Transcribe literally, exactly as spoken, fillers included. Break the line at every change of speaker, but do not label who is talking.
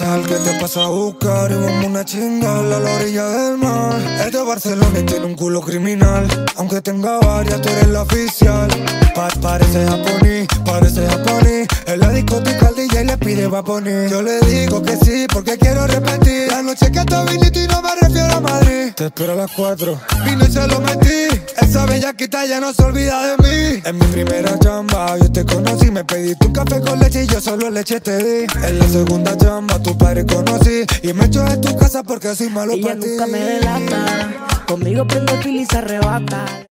Sal que te pasa a buscar y vamos una chinga a la orilla del mar. Es de Barcelona y tiene un culo criminal. Aunque tenga varias, tú eres la oficial. Pa parece japoní, parece japoní. En la discoteca el D J le pide va a poner. Yo le digo que sí, porque quiero repetir. La noche que te viniste y no me refiero a Madrid. Te espero a las cuatro, vino y se lo metí. Esa bellaquita ya no se olvida de mí. En mi primera chamba yo te conocí. Me pediste un café con leche y yo solo leche te di. En la segunda chamba tu padre conocí. Y me echo de tu casa porque soy malo para ti.
Ella nunca me delata, conmigo prende fila y se arrebata.